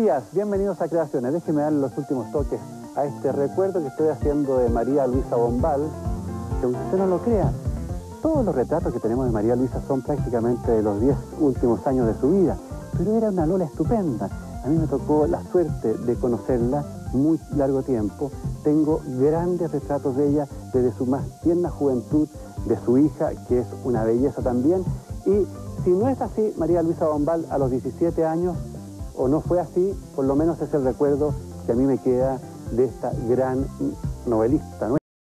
días, bienvenidos a Creaciones. Déjenme darle los últimos toques a este recuerdo que estoy haciendo de María Luisa Bombal, que aunque usted no lo crea, todos los retratos que tenemos de María Luisa son prácticamente de los 10 últimos años de su vida, pero era una Lola estupenda. A mí me tocó la suerte de conocerla muy largo tiempo. Tengo grandes retratos de ella desde su más tierna juventud, de su hija, que es una belleza también. Y si no es así, María Luisa Bombal a los 17 años, o no fue así, por lo menos es el recuerdo que a mí me queda de esta gran novelista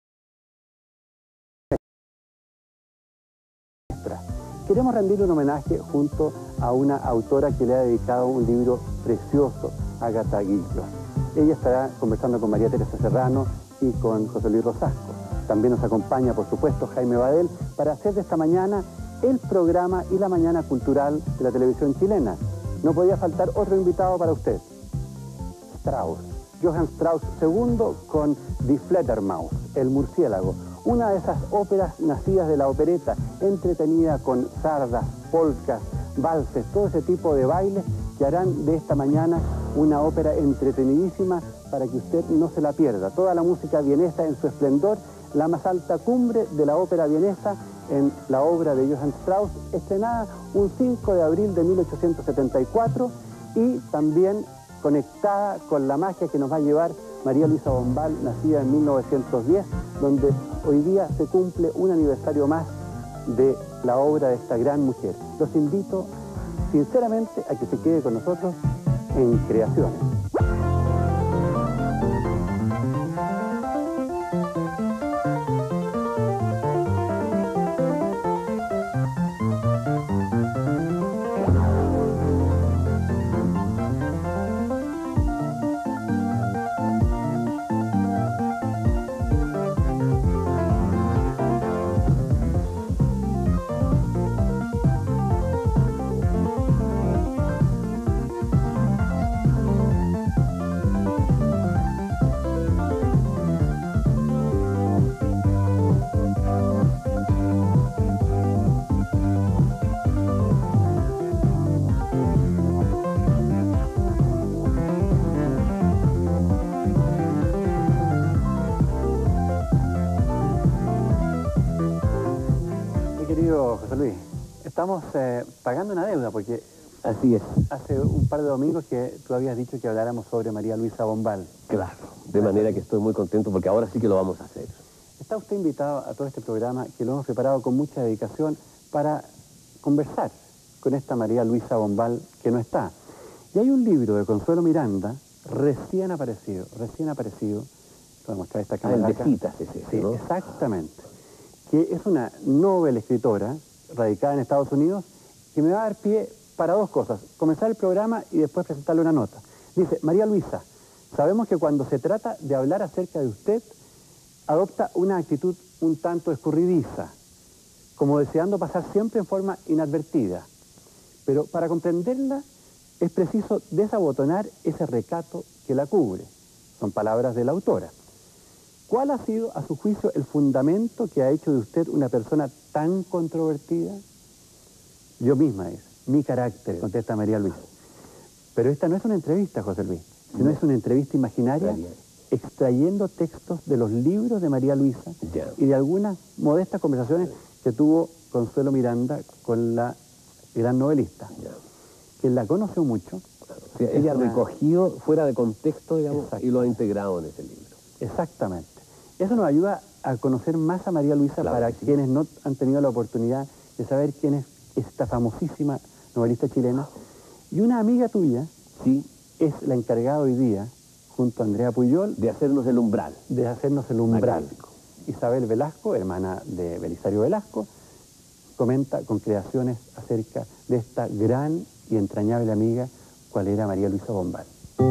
nuestra. Queremos rendirle un homenaje junto a una autora que le ha dedicado un libro precioso, Ágata Guillo. Ella estará conversando con María Teresa Serrano y con José Luis Rosasco. También nos acompaña, por supuesto, Jaime Badel, para hacer de esta mañana el programa y la mañana cultural de la televisión chilena. No podía faltar otro invitado para usted. Strauss, Johann Strauss II con Die Fledermaus, el murciélago. Una de esas óperas nacidas de la opereta, entretenida con sardas, polcas, valses, todo ese tipo de bailes que harán de esta mañana una ópera entretenidísima para que usted no se la pierda. Toda la música vienesa en su esplendor, la más alta cumbre de la ópera vienesa en la obra de Johann Strauss, estrenada un 5 de abril de 1874 y también conectada con la magia que nos va a llevar María Luisa Bombal, nacida en 1910, donde hoy día se cumple un aniversario más de la obra de esta gran mujer. Los invito sinceramente a que se quede con nosotros en Creaciones. Querido José Luis, estamos pagando una deuda porque así es. Hace un par de domingos que tú habías dicho que habláramos sobre María Luisa Bombal. Claro, de manera que estoy muy contento porque ahora sí que lo vamos a hacer. Está usted invitado a todo este programa que lo hemos preparado con mucha dedicación para conversar con esta María Luisa Bombal que no está. Y hay un libro de Consuelo Miranda recién aparecido. Lo voy a mostrar esta cámara. El de citas es ese, sí, ¿no? Exactamente. Que es una novel escritora radicada en Estados Unidos que me va a dar pie para dos cosas: comenzar el programa y después presentarle una nota. Dice: María Luisa, sabemos que cuando se trata de hablar acerca de usted, adopta una actitud un tanto escurridiza, como deseando pasar siempre en forma inadvertida. Pero para comprenderla es preciso desabotonar ese recato que la cubre. Son palabras de la autora. ¿Cuál ha sido, a su juicio, el fundamento que ha hecho de usted una persona tan controvertida? Yo misma es, mi carácter, contesta María Luisa. Pero esta no es una entrevista, José Luis, sino es una entrevista imaginaria, extrayendo textos de los libros de María Luisa y de algunas modestas conversaciones que tuvo Consuelo Miranda con la gran novelista, que la conoció mucho. O sea, ella ha recogido fuera de contexto, digamos, y lo ha integrado en ese libro. Exactamente. Eso nos ayuda a conocer más a María Luisa, claro, para quienes no han tenido la oportunidad de saber quién es esta famosísima novelista chilena. Y una amiga tuya, sí, es la encargada hoy día, junto a Andrea Puyol, de hacernos el umbral. De hacernos el umbral. Magnífico. Isabel Velasco, hermana de Belisario Velasco, comenta con Creaciones acerca de esta gran y entrañable amiga, cual era María Luisa Bombal.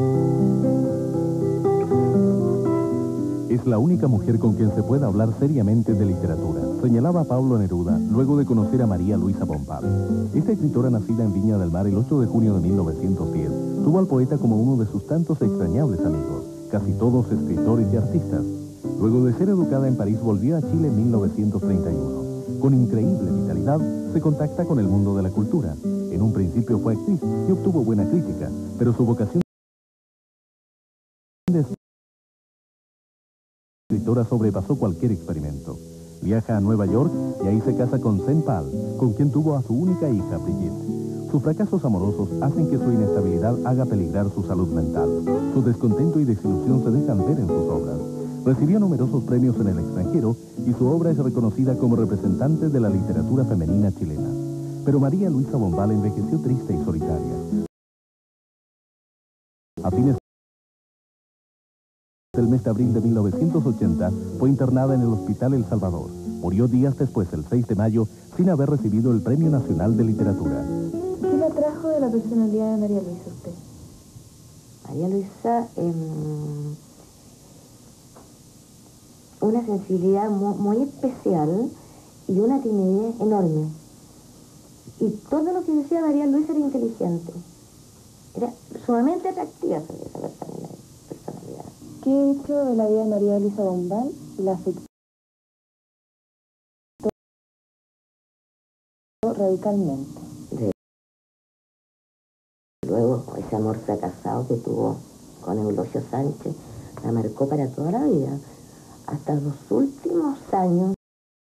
Es la única mujer con quien se puede hablar seriamente de literatura, señalaba Pablo Neruda luego de conocer a María Luisa Bombal. Esta escritora, nacida en Viña del Mar el 8 de junio de 1910, tuvo al poeta como uno de sus tantos extrañables amigos, casi todos escritores y artistas. Luego de ser educada en París, volvió a Chile en 1931. Con increíble vitalidad, se contacta con el mundo de la cultura. En un principio fue actriz y obtuvo buena crítica, pero su vocación La escritora sobrepasó cualquier experimento. Viaja a Nueva York y ahí se casa con Sen Pal, con quien tuvo a su única hija, Brigitte. Sus fracasos amorosos hacen que su inestabilidad haga peligrar su salud mental. Su descontento y desilusión se dejan ver en sus obras. Recibió numerosos premios en el extranjero y su obra es reconocida como representante de la literatura femenina chilena. Pero María Luisa Bombal envejeció triste y solitaria. A fines del mes de abril de 1980 fue internada en el Hospital El Salvador. Murió días después, el 6 de mayo, sin haber recibido el Premio Nacional de Literatura. ¿Qué le atrajo de la personalidad de María Luisa a usted? María Luisa, una sensibilidad muy especial y una timidez enorme. Y todo lo que decía María Luisa era inteligente. Era sumamente atractiva esa personalidad. ¿Qué hecho de la vida de María Luisa Bombal la afectó radicalmente? Luego, ese amor fracasado que tuvo con Eulogio Sánchez la marcó para toda la vida. Hasta los últimos años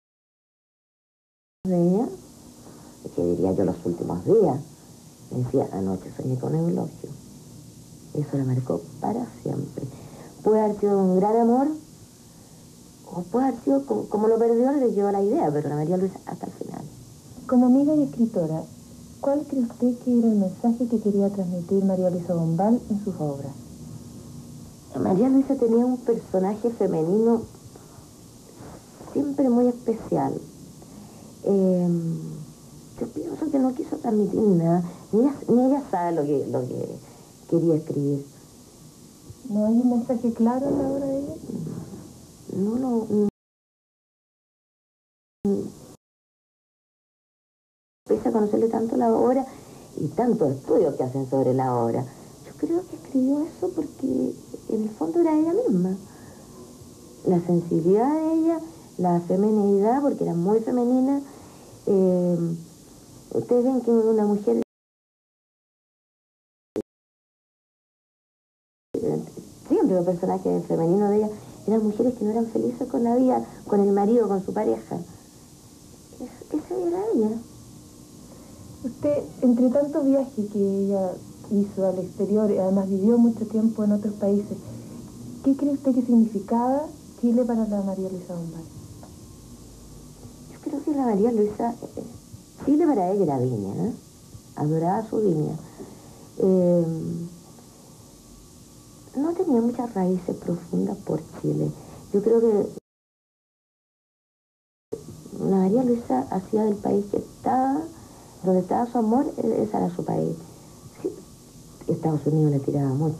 de ella, que diría yo los últimos días, me decía, anoche soñé con Eulogio. Eso la marcó para siempre. Puede haber sido un gran amor, o puede haber sido como lo perdió, le llevó la idea, pero la María Luisa hasta el final. Como amiga y escritora, ¿cuál cree usted que era el mensaje que quería transmitir María Luisa Bombal en sus obras? María Luisa tenía un personaje femenino siempre muy especial. Yo pienso que no quiso transmitir nada, ni ella sabe lo que quería escribir. ¿No hay un mensaje claro en la obra de ella? No. Pese a conocerle tanto la obra y tantos estudios que hacen sobre la obra, yo creo que escribió eso porque en el fondo era ella misma. La sensibilidad de ella, la feminidad, porque era muy femenina. Ustedes ven que una mujer siempre los personajes femeninos de ella eran mujeres que no eran felices con la vida, con el marido, con su pareja. Esa era ella. Usted, entre tanto viaje que ella hizo al exterior, además vivió mucho tiempo en otros países, ¿qué cree usted que significaba Chile para la María Luisa Bombal? Yo creo que la María Luisa, Chile para ella era Viña, ¿eh? Adoraba su Viña. No tenía muchas raíces profundas por Chile. Yo creo que la María Luisa hacía del país que estaba, donde estaba su amor, ese era su país. Sí, Estados Unidos le tiraba mucho.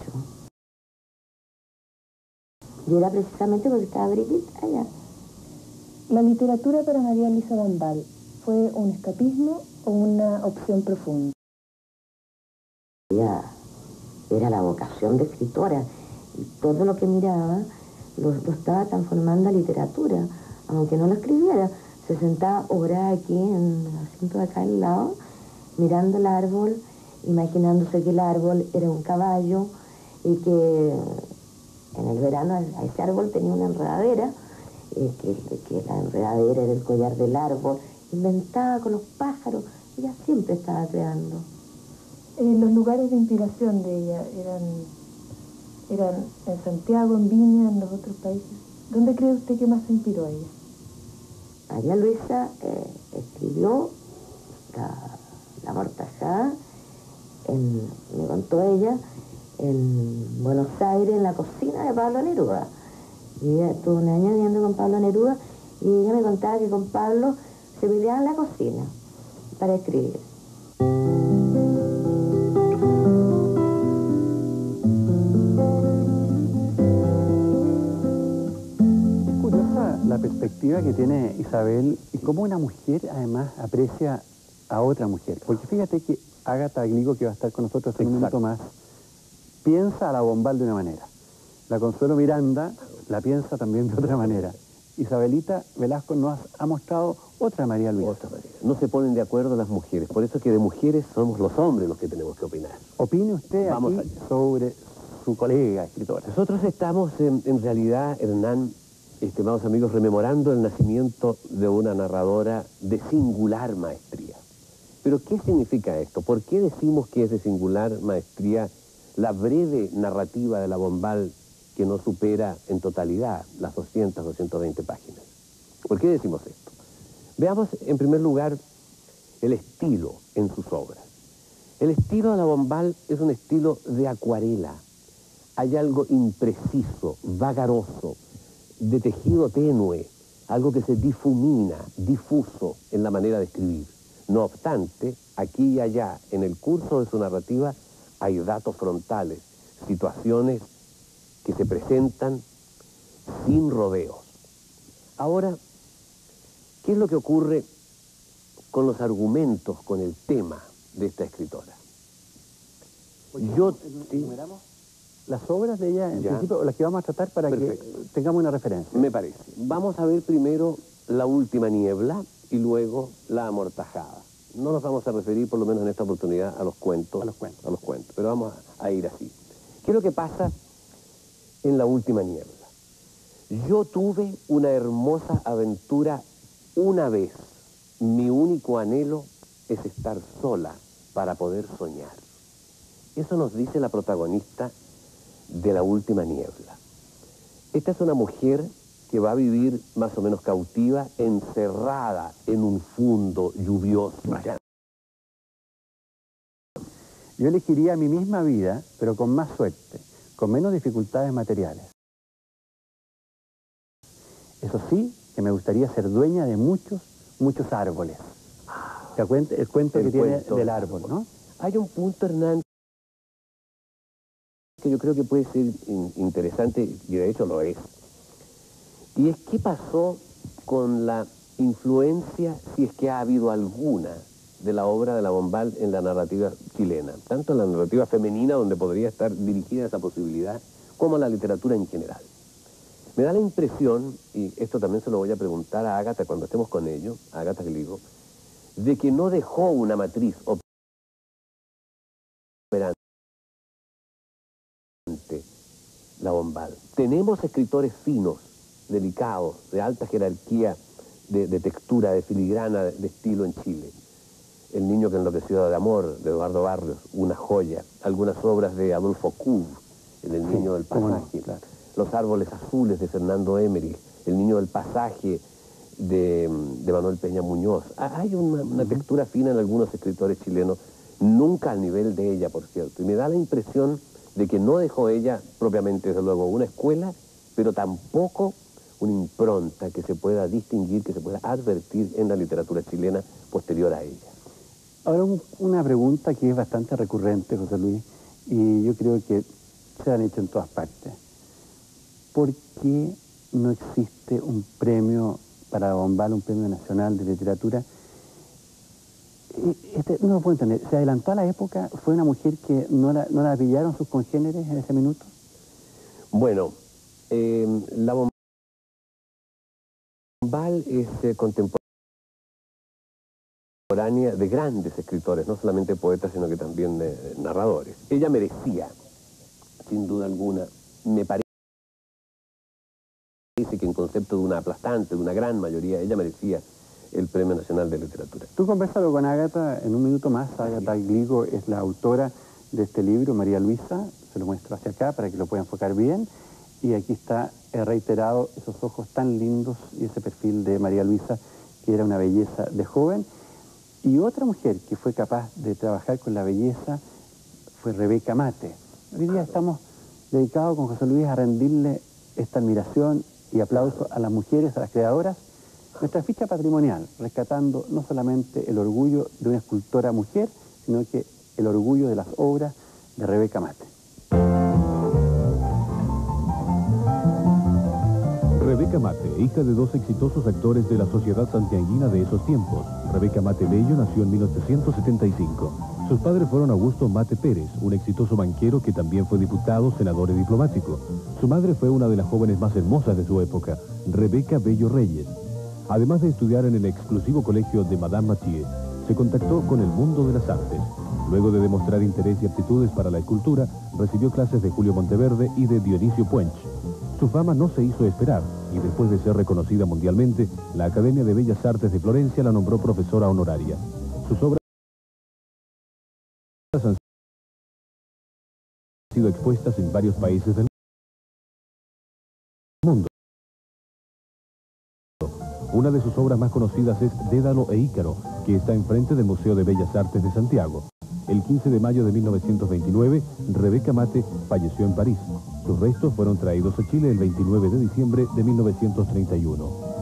Y era precisamente porque estaba Brigitte allá. ¿La literatura para María Luisa Bombal fue un escapismo o una opción profunda? Ella era la vocación de escritora y todo lo que miraba lo estaba transformando a literatura, aunque no lo escribiera. Se sentaba obrada aquí en el asiento de acá al lado, mirando el árbol, imaginándose que el árbol era un caballo y que en el verano a ese árbol tenía una enredadera, que la enredadera era el collar del árbol. Inventaba con los pájaros, ella siempre estaba creando. Los lugares de inspiración de ella eran en Santiago, en Viña, en los otros países. ¿Dónde cree usted que más se inspiró a ella? María Luisa escribió la Mortajada, me contó ella, en Buenos Aires, en la cocina de Pablo Neruda. Y ella estuvo un año viviendo con Pablo Neruda y ella me contaba que con Pablo se peleaban en la cocina para escribir. La perspectiva que tiene Isabel y cómo una mujer además aprecia a otra mujer. Porque fíjate que Ágata Glico, que va a estar con nosotros en un minuto más, piensa a la Bombal de una manera. La Consuelo Miranda la piensa también de otra manera. Isabelita Velasco nos ha mostrado otra María Luisa. Otra María. No se ponen de acuerdo las mujeres, por eso es que de mujeres somos los hombres los que tenemos que opinar. Opine usted aquí sobre su colega escritora. Nosotros estamos en realidad, Hernán, estimados amigos, rememorando el nacimiento de una narradora de singular maestría. Pero ¿qué significa esto? ¿Por qué decimos que es de singular maestría la breve narrativa de la Bombal que no supera en totalidad las 200, 220 páginas? ¿Por qué decimos esto? Veamos en primer lugar el estilo en sus obras. El estilo de la Bombal es un estilo de acuarela. Hay algo impreciso, vagaroso, de tejido tenue, algo que se difumina, difuso en la manera de escribir. No obstante, aquí y allá, en el curso de su narrativa, hay datos frontales, situaciones que se presentan sin rodeos. Ahora, ¿qué es lo que ocurre con los argumentos, con el tema de esta escritora? ¿Enumeramos las obras de ella, en Ya. principio, las que vamos a tratar para Perfecto. que tengamos una referencia? Me parece. Vamos a ver primero La última niebla y luego La amortajada. No nos vamos a referir, por lo menos en esta oportunidad, a los cuentos. A los cuentos. A los cuentos, pero vamos a ir así. ¿Qué es lo que pasa en La última niebla? Yo tuve una hermosa aventura una vez. Mi único anhelo es estar sola para poder soñar. Eso nos dice la protagonista de La última niebla. Esta es una mujer que va a vivir más o menos cautiva, encerrada en un fundo lluvioso. Yo elegiría mi misma vida, pero con más suerte, con menos dificultades materiales. Eso sí, que me gustaría ser dueña de muchos, muchos árboles. El cuento que tiene del árbol, ¿no? Hay un punto, Hernán, que yo creo que puede ser interesante, y de hecho lo es. Y es qué pasó con la influencia, si es que ha habido alguna, de la obra de la Bombal en la narrativa chilena. Tanto en la narrativa femenina, donde podría estar dirigida esa posibilidad, como en la literatura en general. Me da la impresión, y esto también se lo voy a preguntar a Ágata cuando estemos con ello, a Ágata Gligo, de que no dejó una matriz operante la Bombal. Tenemos escritores finos, delicados, de alta jerarquía, de textura, de filigrana, de estilo en Chile. El niño que enloqueció de amor, de Eduardo Barrios, una joya. Algunas obras de Adolfo Kuhn, El niño del pasaje. No, claro. Los árboles azules de Fernando Emmerich, El niño del pasaje de Manuel Peña Muñoz. Hay una textura fina en algunos escritores chilenos, nunca al nivel de ella, por cierto. Y me da la impresión de que no dejó ella, propiamente, desde luego, una escuela, pero tampoco una impronta que se pueda distinguir, que se pueda advertir en la literatura chilena posterior a ella. Ahora, una pregunta que es bastante recurrente, José Luis, y yo creo que se han hecho en todas partes. ¿Por qué no existe un premio para Bombal, un premio nacional de literatura? No lo puedo entender. ¿Se adelantó a la época? ¿Fue una mujer que no la pillaron sus congéneres en ese minuto? Bueno, la Bombal es contemporánea de grandes escritores, no solamente poetas, sino que también de narradores. Ella merecía, sin duda alguna, me parece que en concepto de una aplastante, de una gran mayoría, ella merecía el Premio Nacional de Literatura. Tú conversalo con Ágata en un minuto más. Ágata Gligo es la autora de este libro, María Luisa. Se lo muestro hacia acá para que lo pueda enfocar bien. Y aquí está reiterado esos ojos tan lindos y ese perfil de María Luisa, que era una belleza de joven. Y otra mujer que fue capaz de trabajar con la belleza fue Rebeca Mate. Hoy día estamos dedicados con José Luis a rendirle esta admiración y aplauso a las mujeres, a las creadoras. Nuestra ficha patrimonial, rescatando no solamente el orgullo de una escultora mujer, sino que el orgullo de las obras de Rebeca Mate. Rebeca Mate, hija de dos exitosos actores de la sociedad santiaguina de esos tiempos. Rebeca Mate Bello nació en 1875. Sus padres fueron Augusto Mate Pérez, un exitoso banquero que también fue diputado, senador y diplomático. Su madre fue una de las jóvenes más hermosas de su época, Rebeca Bello Reyes. Además de estudiar en el exclusivo colegio de Madame Mathieu, se contactó con el mundo de las artes. Luego de demostrar interés y aptitudes para la escultura, recibió clases de Julio Monteverde y de Dionisio Puench. Su fama no se hizo esperar y después de ser reconocida mundialmente, la Academia de Bellas Artes de Florencia la nombró profesora honoraria. Sus obras han sido expuestas en varios países del mundo. Una de sus obras más conocidas es Dédalo e Ícaro, que está enfrente del Museo de Bellas Artes de Santiago. El 15 de mayo de 1929, Rebeca Mate falleció en París. Sus restos fueron traídos a Chile el 29 de diciembre de 1931.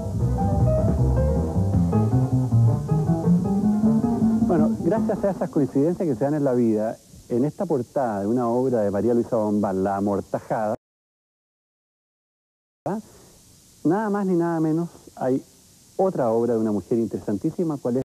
Bueno, gracias a esas coincidencias que se dan en la vida, en esta portada de una obra de María Luisa Bombal, La Amortajada, nada más ni nada menos hay otra obra de una mujer interesantísima, ¿cuál es?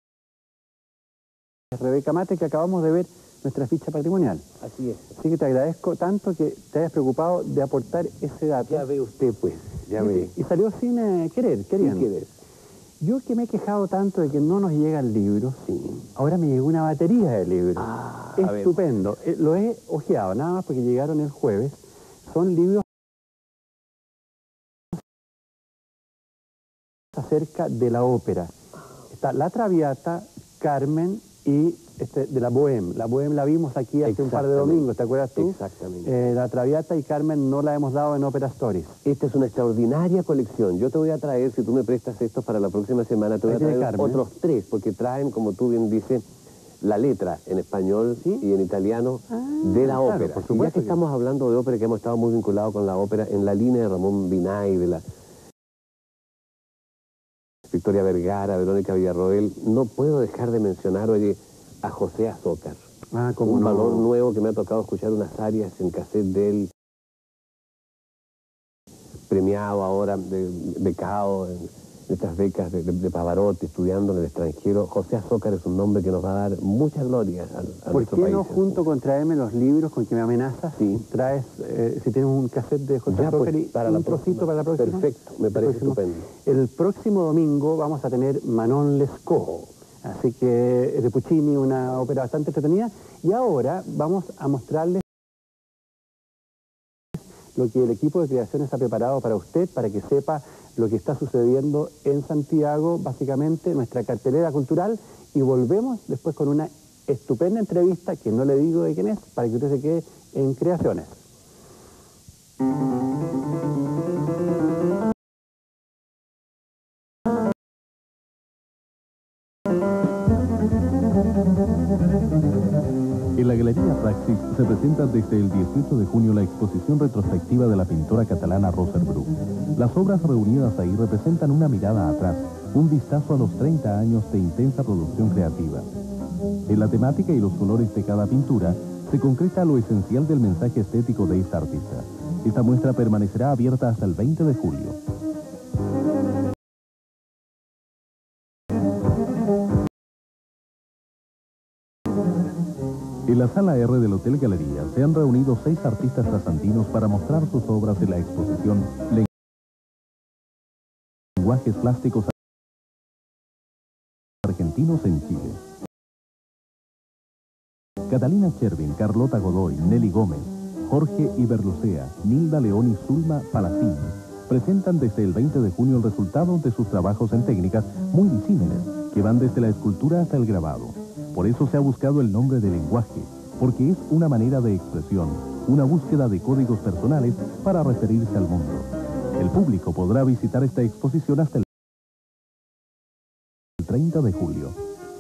Rebeca Mate, que acabamos de ver nuestra ficha patrimonial. Así es. Así que te agradezco tanto que te hayas preocupado de aportar ese dato. Ya ve usted, pues, ya ve. Y salió sin queriendo. Sin querer. Yo que me he quejado tanto de que no nos llega el libro, ahora me llegó una batería de libros. Estupendo. Lo he ojeado, nada más porque llegaron el jueves. Son libros acerca de la ópera. Está La Traviata, Carmen y de la Bohème. La Bohème la vimos aquí hace un par de domingos, ¿te acuerdas tú? Exactamente. La Traviata y Carmen no la hemos dado en Opera Stories. Esta es una extraordinaria colección. Yo te voy a traer, si tú me prestas estos para la próxima semana, te voy a traer Carmen, otros 3, porque traen, como tú bien dices, la letra en español y en italiano de la ópera. Por supuesto, ya que estamos hablando de ópera, que hemos estado muy vinculados con la ópera, en la línea de Ramón Binay, de la Victoria Vergara, Verónica Villarroel, no puedo dejar de mencionar, oye, a José Azócar. Un valor nuevo que me ha tocado escuchar unas arias en cassette de él, premiado ahora, becado en estas becas de Pavarotti, estudiando en el extranjero. José Azócar es un nombre que nos va a dar mucha gloria a ¿Por qué no, junto con traerme los libros con que me amenazas, traes, si tienes un cassette de José Azócar, pues, para un trocito para la próxima? Perfecto, me parece estupendo. El próximo domingo vamos a tener Manon Lescaut, así que de Puccini, una ópera bastante entretenida, y ahora vamos a mostrarles lo que el equipo de creaciones ha preparado para usted, para que sepa lo que está sucediendo en Santiago, básicamente nuestra cartelera cultural, y volvemos después con una estupenda entrevista, que no le digo de quién es, para que usted se quede en Creaciones. En la Galería Praxis se presenta desde el 18 de junio la exposición retrospectiva de la pintora catalana Roser Bru. Las obras reunidas ahí representan una mirada atrás, un vistazo a los 30 años de intensa producción creativa. En la temática y los colores de cada pintura se concreta lo esencial del mensaje estético de esta artista. Esta muestra permanecerá abierta hasta el 20 de julio. En la sala R del Hotel Galería se han reunido 6 artistas trasantinos para mostrar sus obras en la exposición Lenguajes Plásticos Argentinos en Chile. Catalina Chervin, Carlota Godoy, Nelly Gómez, Jorge Iberlucea, Nilda León y Zulma Palacín presentan desde el 20 de junio el resultado de sus trabajos en técnicas muy disímiles, que van desde la escultura hasta el grabado. Por eso se ha buscado el nombre de lenguaje, porque es una manera de expresión, una búsqueda de códigos personales para referirse al mundo. El público podrá visitar esta exposición hasta el 30 de julio.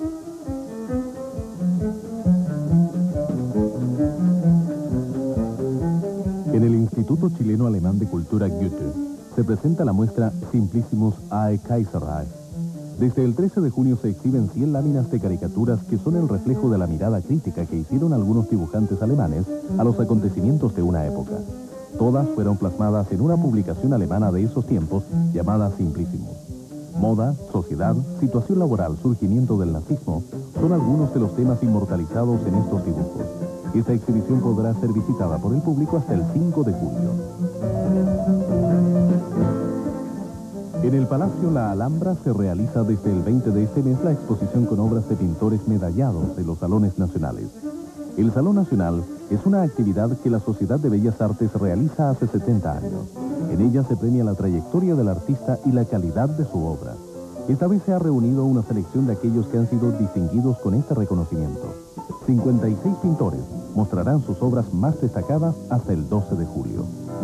En el Instituto Chileno Alemán de Cultura Goethe se presenta la muestra Simplicissimus Ae Kaiserreich. Desde el 13 de junio se exhiben 100 láminas de caricaturas que son el reflejo de la mirada crítica que hicieron algunos dibujantes alemanes a los acontecimientos de una época. Todas fueron plasmadas en una publicación alemana de esos tiempos llamada Simplicissimus. Moda, sociedad, situación laboral, surgimiento del nazismo son algunos de los temas inmortalizados en estos dibujos. Esta exhibición podrá ser visitada por el público hasta el 5 de julio. En el Palacio La Alhambra se realiza desde el 20 de este mes la exposición con obras de pintores medallados de los salones nacionales. El Salón Nacional es una actividad que la Sociedad de Bellas Artes realiza hace 70 años. En ella se premia la trayectoria del artista y la calidad de su obra. Esta vez se ha reunido una selección de aquellos que han sido distinguidos con este reconocimiento. 56 pintores mostrarán sus obras más destacadas hasta el 12 de julio.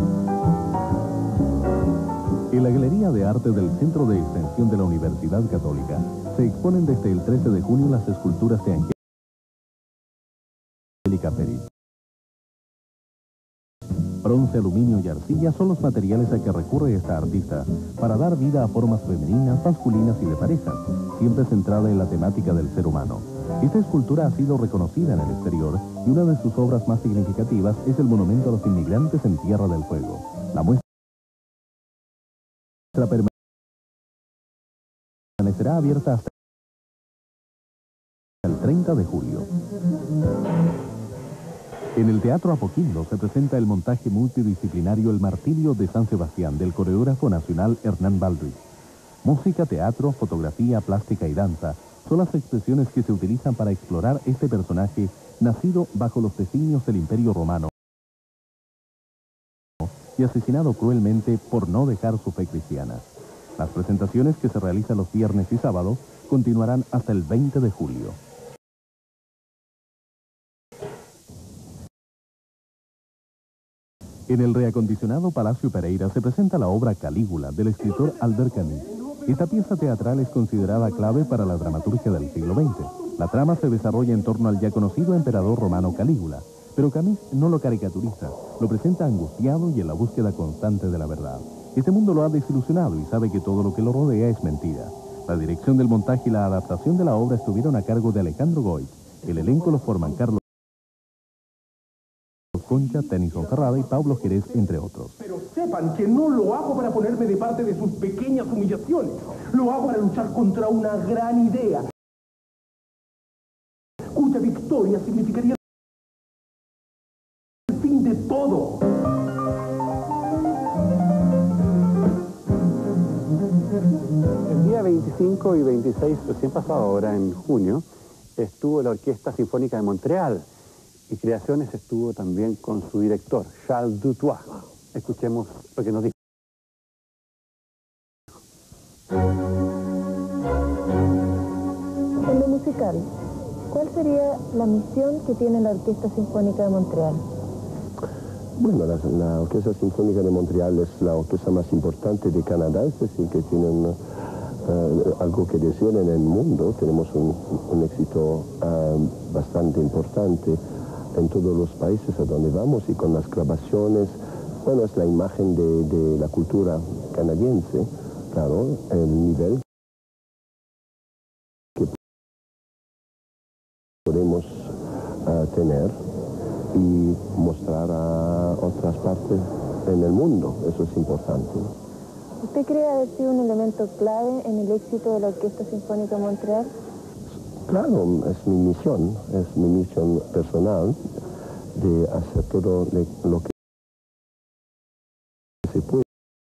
En la Galería de Arte del Centro de Extensión de la Universidad Católica se exponen desde el 13 de junio las esculturas de Angélica Pérez. Bronce, aluminio y arcilla son los materiales a que recurre esta artista para dar vida a formas femeninas, masculinas y de parejas, siempre centrada en la temática del ser humano. Esta escultura ha sido reconocida en el exterior y una de sus obras más significativas es el monumento a los inmigrantes en Tierra del Fuego. La muestra permanecerá abierta hasta el 30 de julio. En el Teatro Apoquindo se presenta el montaje multidisciplinario El Martirio de San Sebastián del coreógrafo nacional Hernán Baldrich. Música, teatro, fotografía, plástica y danza son las expresiones que se utilizan para explorar este personaje nacido bajo los designios del Imperio Romano y asesinado cruelmente por no dejar su fe cristiana. Las presentaciones, que se realizan los viernes y sábados, continuarán hasta el 20 de julio. En el reacondicionado Palacio Pereira se presenta la obra Calígula del escritor Albert Camus. Esta pieza teatral es considerada clave para la dramaturgia del siglo XX. La trama se desarrolla en torno al ya conocido emperador romano Calígula, pero Camus no lo caricaturiza, lo presenta angustiado y en la búsqueda constante de la verdad. Este mundo lo ha desilusionado y sabe que todo lo que lo rodea es mentira. La dirección del montaje y la adaptación de la obra estuvieron a cargo de Alejandro Goy. El elenco lo forman Carlos Concha, Tennyson Ferrada y Pablo Jerez, entre otros. Pero sepan que no lo hago para ponerme de parte de sus pequeñas humillaciones. Lo hago para luchar contra una gran idea, cuya victoria significaría el fin de todo. El día 25 y 26, recién pasado ahora en junio, estuvo la Orquesta Sinfónica de Montreal. Y Creaciones estuvo también con su director, Charles Dutoit. Escuchemos lo que nos dijo. En lo musical, ¿cuál sería la misión que tiene la Orquesta Sinfónica de Montreal? Bueno, la Orquesta Sinfónica de Montreal es la orquesta más importante de Canadá, es decir, que tienen algo que decir en el mundo. Tenemos un éxito bastante importante en todos los países a donde vamos, y con las grabaciones, bueno, es la imagen de la cultura canadiense, claro, el nivel que podemos tener y mostrar a otras partes en el mundo. Eso es importante. ¿Usted cree haber sido un elemento clave en el éxito de la Orquesta Sinfónica de Montreal? Claro, es mi misión personal de hacer todo lo que se puede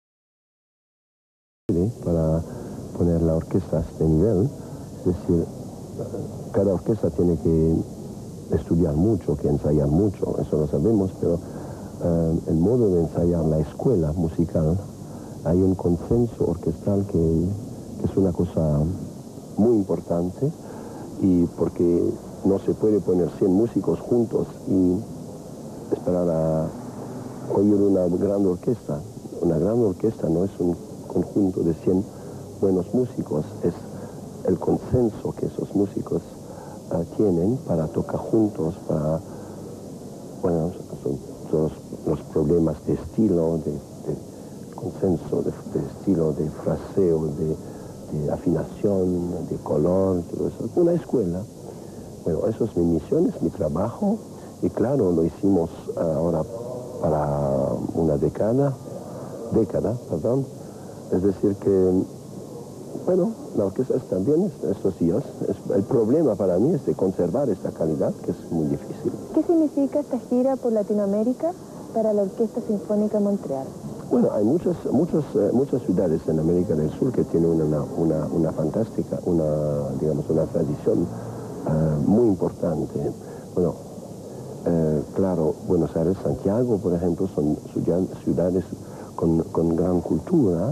para poner la orquesta a este nivel. Es decir, cada orquesta tiene que estudiar mucho, que ensayar mucho, eso lo sabemos, pero el modo de ensayar la escuela musical, hay un consenso orquestal que es una cosa muy importante. Y porque no se puede poner 100 músicos juntos y esperar a oír una gran orquesta. Una gran orquesta no es un conjunto de 100 buenos músicos, es el consenso que esos músicos tienen para tocar juntos, para, bueno, son los problemas de estilo, de consenso, de estilo, de fraseo, de afinación, de color, todo eso. Una escuela. Bueno, eso es mi misión, es mi trabajo, y claro, lo hicimos ahora para una década, perdón. Es decir que, bueno, la orquesta está bien estos días. El problema para mí es de conservar esta calidad, que es muy difícil. ¿Qué significa esta gira por Latinoamérica para la Orquesta Sinfónica de Montreal? Bueno, hay muchas ciudades en América del Sur que tienen una fantástica, digamos, una tradición muy importante. Bueno, claro, Buenos Aires, Santiago, por ejemplo, son ciudades con gran cultura,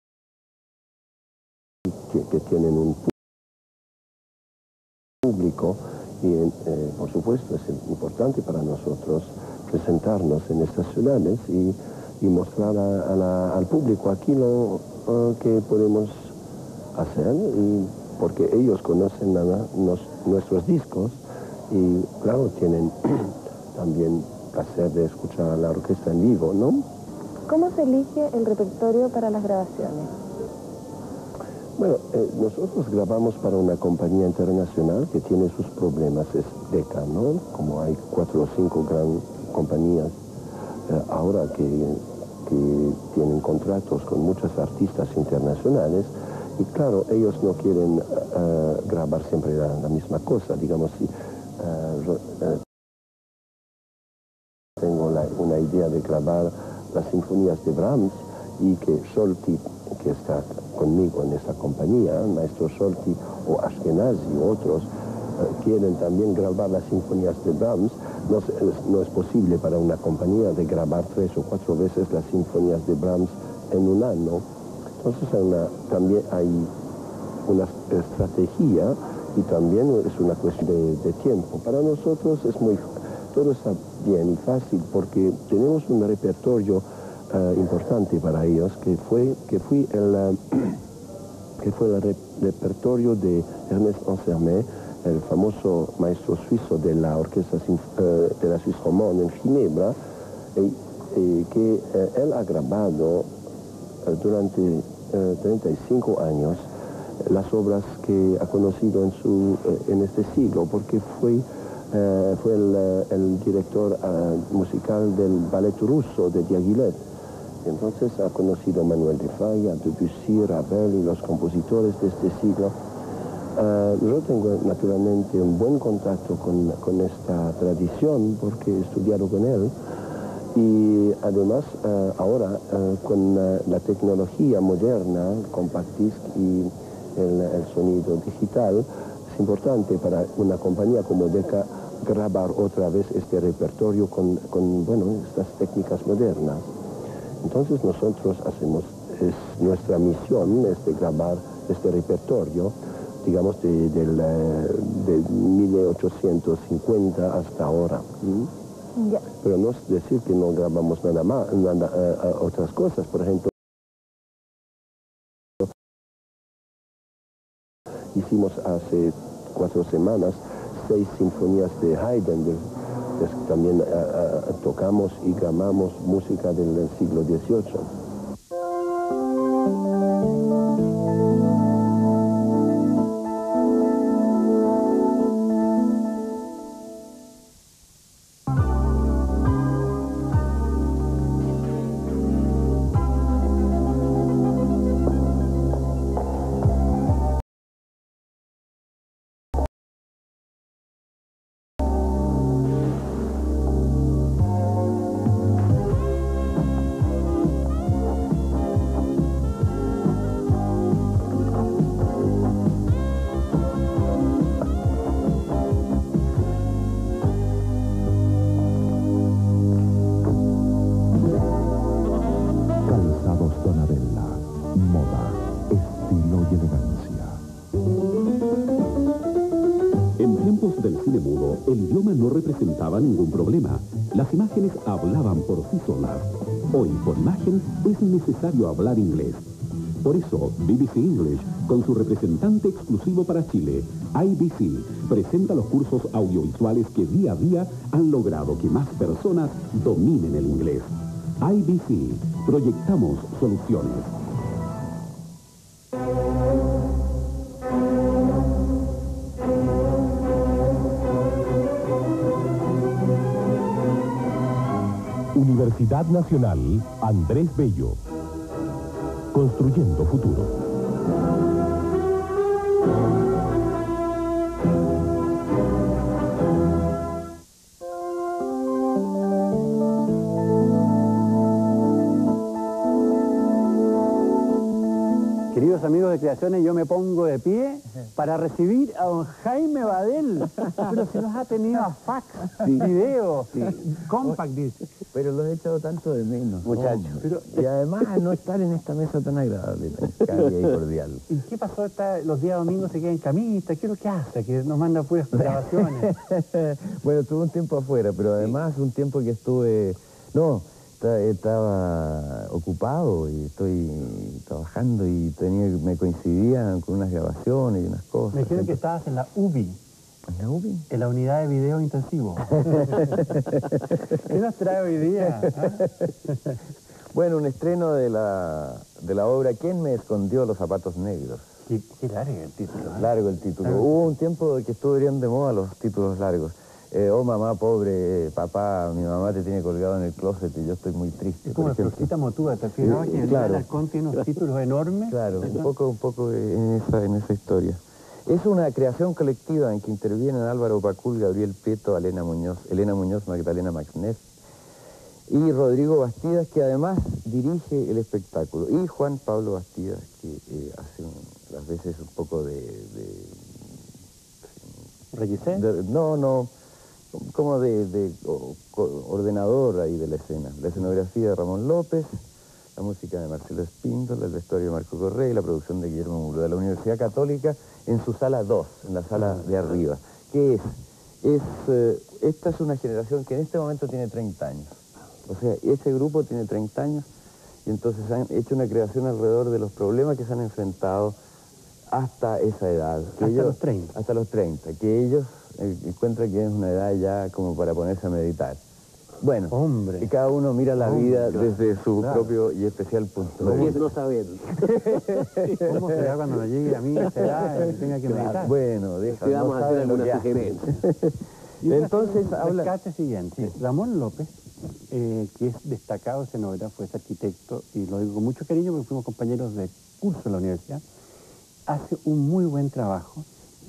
que tienen un público y, por supuesto, es importante para nosotros presentarnos en estas ciudades y mostrar al público aquí lo que podemos hacer, y porque ellos conocen nuestros discos y, claro, tienen también placer de escuchar a la orquesta en vivo, ¿no? ¿Cómo se elige el repertorio para las grabaciones? Bueno, nosotros grabamos para una compañía internacional que tiene sus problemas, es Decca, ¿no? Como hay 4 o 5 gran compañías ahora que tienen contratos con muchos artistas internacionales, y claro, ellos no quieren grabar siempre la misma cosa. Digamos, si tengo una idea de grabar las sinfonías de Brahms, y que Solti, que está conmigo en esta compañía, el maestro Solti o Ashkenazi u otros, quieren también grabar las sinfonías de Brahms, no es posible para una compañía de grabar 3 o 4 veces las sinfonías de Brahms en un año. Entonces también hay una estrategia, y también es una cuestión de tiempo. Para nosotros todo está bien y fácil, porque tenemos un repertorio importante para ellos, que fue el repertorio de Ernest Ansermet, el famoso maestro suizo de la orquesta de la Suisse Romande en Ginebra, que él ha grabado durante 35 años las obras que ha conocido en este siglo, porque fue el director musical del ballet ruso de Diaghilev. Entonces ha conocido Manuel de Falla, Debussy, Ravel y los compositores de este siglo. Yo tengo naturalmente un buen contacto con esta tradición, porque he estudiado con él, y además ahora con la tecnología moderna, compact disc y el sonido digital, es importante para una compañía como Decca grabar otra vez este repertorio con estas técnicas modernas. Entonces nosotros es nuestra misión es de grabar este repertorio, digamos, de 1850 hasta ahora. Ya. Pero no es decir que no grabamos nada más, otras cosas. Por ejemplo, hicimos hace 4 semanas 6 sinfonías de Haydn. También tocamos y grabamos música del siglo XVIII. El idioma no representaba ningún problema. Las imágenes hablaban por sí solas. Hoy, por imagen, es necesario hablar inglés. Por eso, BBC English, con su representante exclusivo para Chile, IBC, presenta los cursos audiovisuales que día a día han logrado que más personas dominen el inglés. IBC, proyectamos soluciones. Universidad Nacional Andrés Bello. Construyendo futuro. Queridos amigos de Creaciones, yo me pongo de pie para recibir a don Jaime Badel. Pero si nos ha tenido a fax, video, compact disc. Pero los he echado tanto de menos, Muchachos. Y además a no estar en esta mesa tan agradable, tan cálida y cordial. ¿Y qué pasó? Los días domingos se queda en camita. ¿Qué es lo que hace? Que nos manda puras grabaciones. Bueno, estuve un tiempo afuera, pero además un tiempo que estuve... No, estaba ocupado y estoy trabajando y me coincidían con unas grabaciones y unas cosas. Me dijeron que estabas en la UBI. ¿En la UBI? En la unidad de video intensivo. ¿Qué nos trae hoy día? Bueno, un estreno de la obra ¿Quién me escondió los zapatos negros? Qué largo el título. Largo el título. Hubo un tiempo que estuvieron de moda los títulos largos. Oh, mamá, pobre, papá, mi mamá te tiene colgado en el closet y yo estoy muy triste. Es como la Florcita Motúa, ¿te fijas? Que el Alarcón tiene unos títulos enormes. Claro, un poco en esa historia. Es una creación colectiva en que intervienen Álvaro Pacul, Gabriel Prieto, Elena Muñoz, Magdalena Maxneff y Rodrigo Bastidas, que además dirige el espectáculo. Y Juan Pablo Bastidas, que hace a veces un poco ¿Regisseur? No, como de ordenador ahí de la escena. La escenografía de Ramón López, la música de Marcelo Espíndola, el vestuario de Marco Correa y la producción de Guillermo Muro, de la Universidad Católica en su sala 2, en la sala de arriba. ¿Qué es? Esta es una generación que en este momento tiene 30 años. O sea, ese grupo tiene 30 años y entonces han hecho una creación alrededor de los problemas que se han enfrentado hasta esa edad. Los 30. Hasta los 30, que ellos encuentran que es una edad ya como para ponerse a meditar. Bueno, hombre, y cada uno mira la vida desde su propio y especial punto de vista. No saber. ¿Cómo será cuando me llegue a mí esa edad y tenga que meditar? Bueno, vamos a hacer alguna sugerencia. Entonces habla... Rescate siguiente. Ramón López, que es destacado escenógrafo, es arquitecto, y lo digo con mucho cariño porque fuimos compañeros de curso en la universidad, hace un muy buen trabajo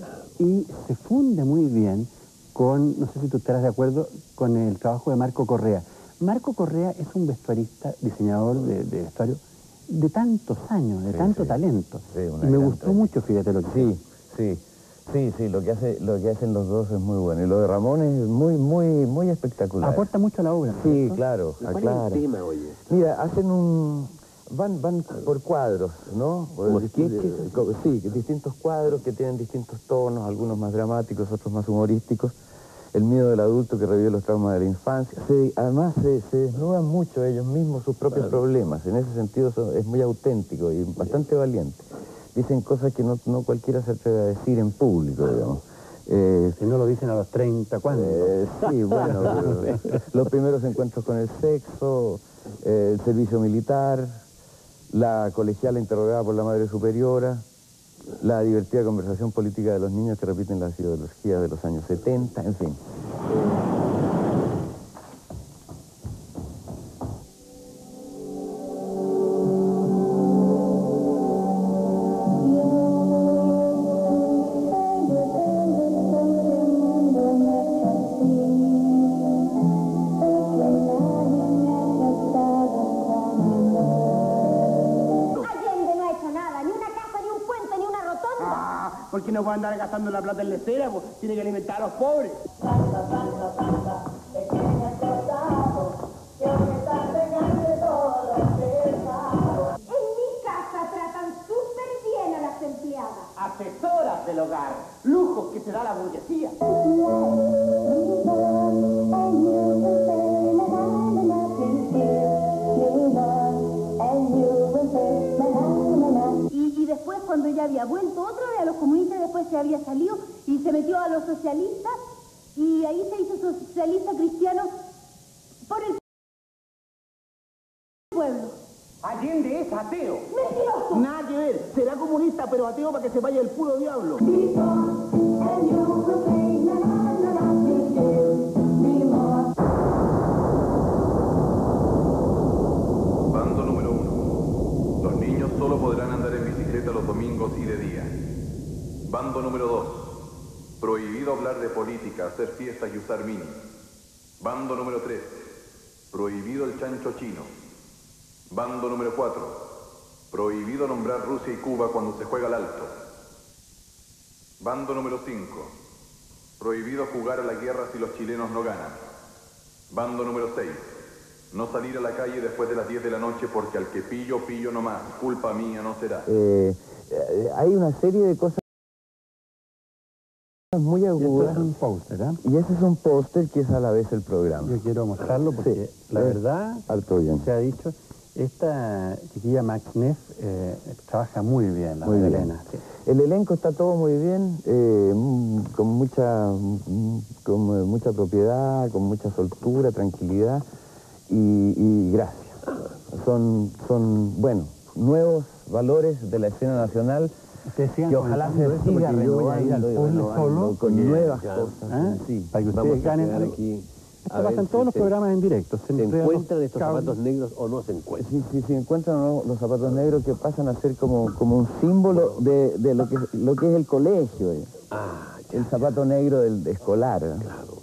y se funde muy bien con, no sé si tú estarás de acuerdo, con el trabajo de Marco Correa. Marco Correa es un vestuarista, diseñador de vestuario de tantos años, de tanto talento. Y me gustó mucho, fíjate lo que Sí, lo que hacen los dos es muy bueno. Y lo de Ramón es muy espectacular. Aporta mucho a la obra. Sí, ¿cierto? claro, aclara. ¿Cuál es el tema, oye? Mira, hacen van por cuadros, ¿no? Sí, distintos cuadros que tienen distintos tonos, algunos más dramáticos, otros más humorísticos. El miedo del adulto que revive los traumas de la infancia. Además se desnudan mucho ellos mismos sus propios problemas. En ese sentido es muy auténtico y bastante valiente. Dicen cosas que no cualquiera se atreve a decir en público, digamos. Si no lo dicen a los 30, ¿cuándo? Sí, bueno, los primeros encuentros con el sexo, el servicio militar, la colegiala interrogada por la madre superiora, la divertida conversación política de los niños que repiten las ideologías de los años 70, en fin. ¿Por qué no puede andar gastando la plata en la escena? Pues tiene que alimentar a los pobres. En mi casa tratan súper bien a las empleadas. Asesoras del hogar, lujos que se da la burguesía. Y después, cuando ella había vuelto otra vez a los comunistas, después se había salido y se metió a los socialistas, y ahí se hizo socialista cristiano por el pueblo. Allende es ateo. ¡Mentiroso! Nada que ver, será comunista, pero ateo para que se vaya el puro diablo. Bando número 1. Los niños solo podrán andar en bicicleta los domingos y de día. Bando número 2. Prohibido hablar de política, hacer fiestas y usar mini. Bando número 3. Prohibido el chancho chino. Bando número 4. Prohibido nombrar Rusia y Cuba cuando se juega al alto. Bando número 5. Prohibido jugar a la guerra si los chilenos no ganan. Bando número 6. No salir a la calle después de las 10 de la noche porque al que pillo, pillo nomás. Culpa mía no será. Hay una serie de cosas muy agudas. Y esto es un póster, ¿eh? Y ese es un póster que es a la vez el programa. Yo quiero mostrarlo porque la verdad, se ha dicho, esta chiquilla Max Neff trabaja muy bien, la Magdalena. Sí. El elenco está todo muy bien, con mucha propiedad, con mucha soltura, tranquilidad y gracia. Son, bueno, nuevos valores de la escena nacional que ojalá se siga renovando con nuevas cosas. Sí, para que ustedes ganen aquí. Esto pasa en todos los programas en directo. ¿Se encuentran estos zapatos negros o no se encuentran? Sí, se encuentran o no los zapatos negros, que pasan a ser como un símbolo de lo que es el colegio. El zapato negro del escolar. Claro.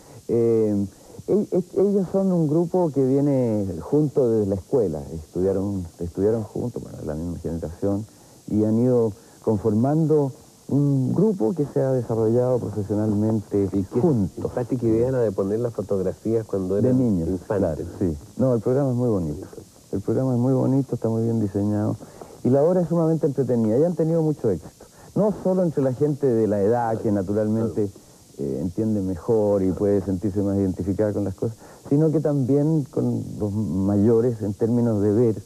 Ellos son un grupo que viene junto desde la escuela. Estudiaron juntos, bueno, la misma generación, y han ido conformando un grupo que se ha desarrollado profesionalmente juntos. Simpática idea la de poner las fotografías cuando eran niños, infantes. Claro, sí. No, el programa es muy bonito. El programa es muy bonito, está muy bien diseñado. Y la obra es sumamente entretenida. Ya han tenido mucho éxito. No solo entre la gente de la edad, que naturalmente entiende mejor y puede sentirse más identificada con las cosas, sino que también con los mayores en términos de ver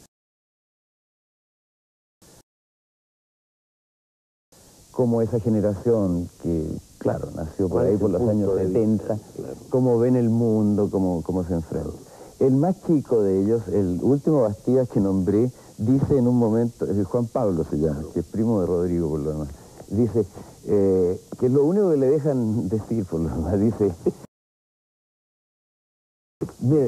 como esa generación que, claro, nació por ahí por los años 70, cómo ven el mundo, cómo se enfrenta. El más chico de ellos, el último Bastidas que nombré, dice en un momento, Juan Pablo se llama, que es primo de Rodrigo por lo demás, dice que lo único que le dejan decir por lo demás, dice, mire,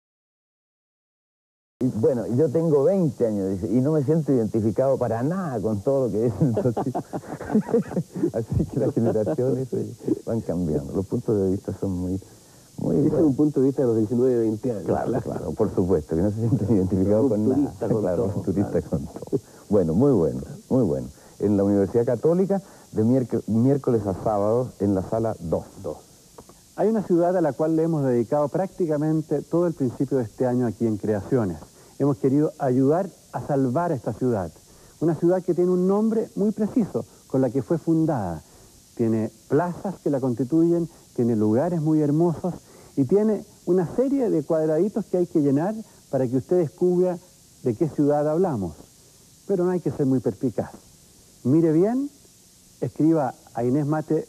bueno, yo tengo 20 años, dice, y no me siento identificado para nada con todo lo que es. Entonces, así que las generaciones van cambiando. Los puntos de vista son muy Ese es un punto de vista de los 19, 20 años. Claro, por supuesto, que no se sienten identificados con nada. Futuristas con todo. Bueno, muy bueno. En la Universidad Católica, de miércoles a sábado, en la sala 2. Hay una ciudad a la cual le hemos dedicado prácticamente todo el principio de este año aquí en Creaciones. Hemos querido ayudar a salvar a esta ciudad. Una ciudad que tiene un nombre muy preciso, con la que fue fundada. Tiene plazas que la constituyen, tiene lugares muy hermosos y tiene una serie de cuadraditos que hay que llenar para que usted descubra de qué ciudad hablamos. Pero no hay que ser muy perspicaz. Mire bien, escriba a Inés Mate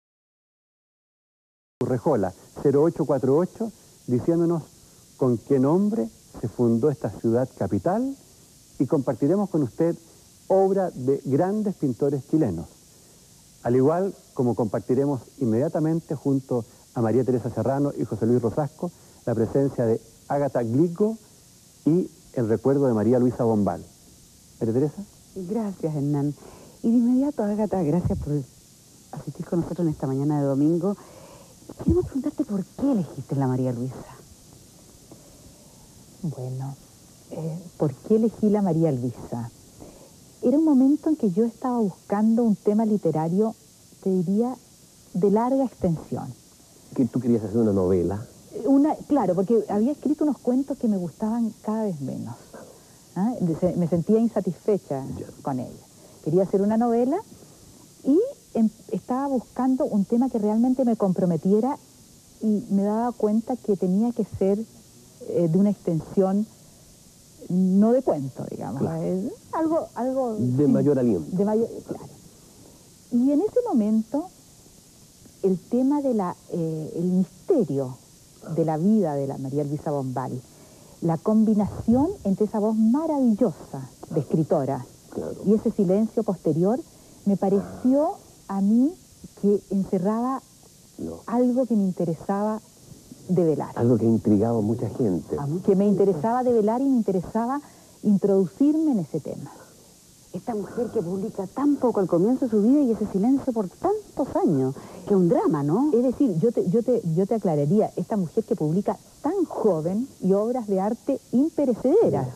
Urrejola 0848 diciéndonos con qué nombre se fundó esta ciudad capital y compartiremos con usted obra de grandes pintores chilenos. Al igual como compartiremos inmediatamente junto a María Teresa Serrano y José Luis Rosasco la presencia de Ágata Glico y el recuerdo de María Luisa Bombal. ¿María Teresa? Gracias, Hernán. Y de inmediato, Ágata, gracias por asistir con nosotros en esta mañana de domingo. Queremos preguntarte por qué elegiste la María Luisa. Bueno, ¿por qué elegí la María Luisa? Era un momento en que yo estaba buscando un tema literario, te diría, de larga extensión. ¿Que tú querías hacer una novela? Claro, porque había escrito unos cuentos que me gustaban cada vez menos. Me sentía insatisfecha con ella. Quería hacer una novela y estaba buscando un tema que realmente me comprometiera y me daba cuenta que tenía que ser de una extensión no de cuento, digamos. Claro. Algo de mayor aliento. Claro. Y en ese momento el tema de el misterio de la vida de la María Luisa Bombal, la combinación entre esa voz maravillosa de escritora y ese silencio posterior, me pareció a mí que encerraba algo que me interesaba develar. Algo que intrigaba a mucha gente. Que me interesaba develar y me interesaba introducirme en ese tema. Esta mujer que publica tan poco al comienzo de su vida y ese silencio por tantos años, que es un drama, ¿no? Es decir, yo te aclararía, esta mujer que publica tan joven y obras de arte imperecederas.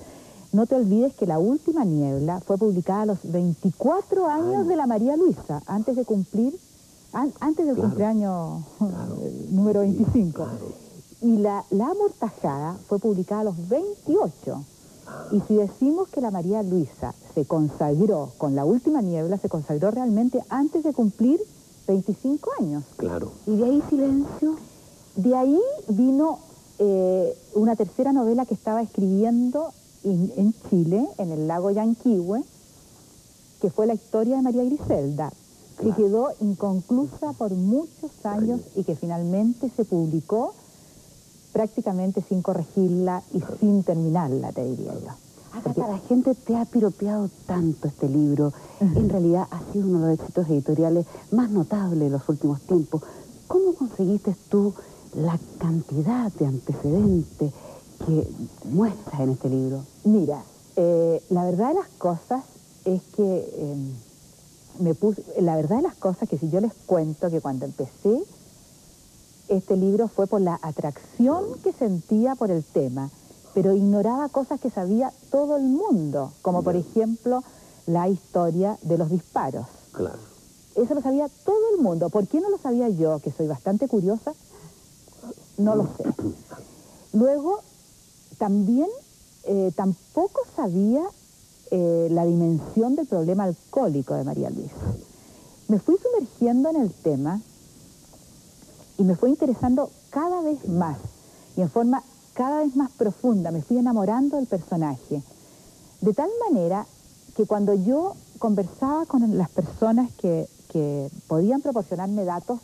No te olvides que La Última Niebla fue publicada a los 24 años de la María Luisa, antes de cumplir, antes del cumpleaños número 25. Y la Amortajada fue publicada a los 28. Y si decimos que la María Luisa se consagró con La Última Niebla, se consagró realmente antes de cumplir 25 años. Claro. ¿Y de ahí Silencio? De ahí vino una tercera novela que estaba escribiendo en Chile, en el lago Yanquihue, que fue la historia de María Griselda, que quedó inconclusa por muchos años y que finalmente se publicó prácticamente sin corregirla y sin terminarla, te diría yo. Agatha, la gente te ha piropeado tanto este libro. En realidad ha sido uno de los éxitos editoriales más notables de los últimos tiempos. ¿Cómo conseguiste tú la cantidad de antecedentes que muestras en este libro? Mira, la verdad de las cosas es que la verdad de las cosas que si yo les cuento que cuando empecé este libro fue por la atracción que sentía por el tema, pero ignoraba cosas que sabía todo el mundo, como por ejemplo la historia de los disparos. Claro. Eso lo sabía todo el mundo. ¿Por qué no lo sabía yo, que soy bastante curiosa? No lo sé. Luego, también tampoco sabía la dimensión del problema alcohólico de María Luisa. Me fui sumergiendo en el tema y me fue interesando cada vez más y en forma cada vez más profunda. Me fui enamorando del personaje. De tal manera que cuando yo conversaba con las personas que podían proporcionarme datos,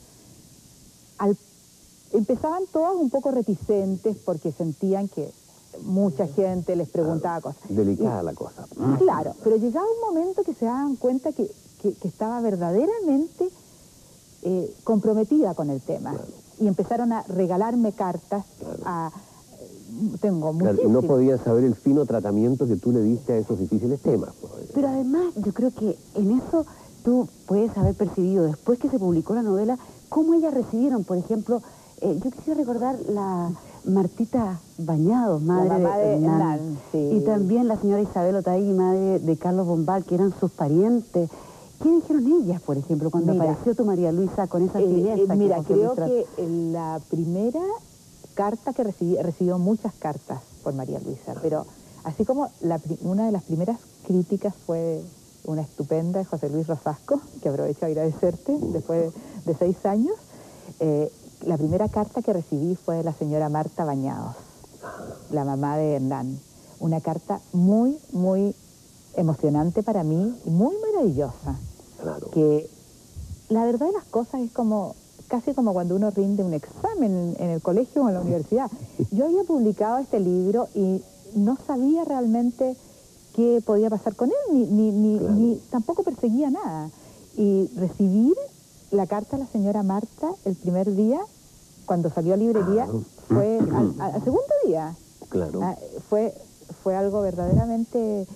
empezaban todas un poco reticentes porque sentían que mucha gente les preguntaba cosas. Delicada la cosa. Claro, pero llegaba un momento que se daban cuenta que estaba verdaderamente comprometida con el tema. Claro. Y empezaron a regalarme cartas. Claro. Tengo muchísimas. Claro, y no podían saber el fino tratamiento que tú le diste a esos difíciles temas. Pero además, yo creo que en eso tú puedes haber percibido, después que se publicó la novela, cómo ellas recibieron, por ejemplo, yo quisiera recordar la Martita Bañados, madre de Hernán, sí. Y también la señora Isabel Otaegui, madre de Carlos Bombal, que eran sus parientes. ¿Qué dijeron ellas, por ejemplo, cuando apareció tu María Luisa con esa fineza? Mira, creo que la primera carta que recibió muchas cartas por María Luisa, pero así como una de las primeras críticas fue una estupenda de José Luis Rosasco, que aprovecho a agradecerte después de 6 años. La primera carta que recibí fue de la señora Marta Bañados, la mamá de Hernán. Una carta muy, muy emocionante para mí y muy maravillosa. Claro. Que la verdad de las cosas es casi como cuando uno rinde un examen en el colegio o en la universidad. Yo había publicado este libro y no sabía realmente qué podía pasar con él, ni tampoco perseguía nada. Y recibir la carta de la señora Marta el primer día, cuando salió a librería, fue al segundo día. Claro. Fue algo verdaderamente...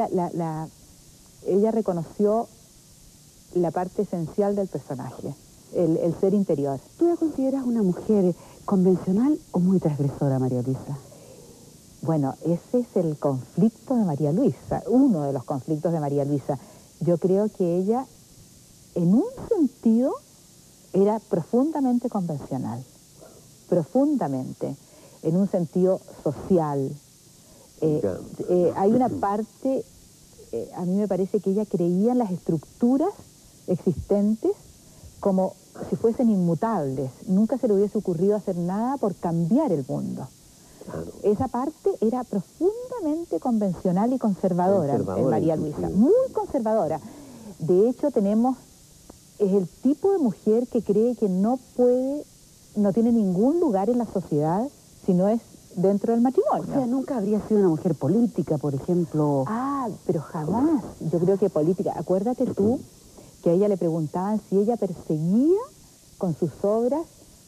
Ella reconoció la parte esencial del personaje, el ser interior. ¿Tú la consideras una mujer convencional o muy transgresora, María Luisa? Bueno, ese es el conflicto de María Luisa, uno de los conflictos de María Luisa. Yo creo que ella, en un sentido, era profundamente convencional. Profundamente, en un sentido social. Hay una parte, a mí me parece que ella creía en las estructuras existentes como si fuesen inmutables. Nunca se le hubiese ocurrido hacer nada por cambiar el mundo. Claro. Esa parte era profundamente convencional y conservadora en María Luisa, muy conservadora. De hecho, es el tipo de mujer que cree que no tiene ningún lugar en la sociedad si no es dentro del matrimonio. O sea, nunca habría sido una mujer política, por ejemplo. Pero jamás. Yo creo que política. Acuérdate tú que a ella le preguntaban si ella perseguía con sus obras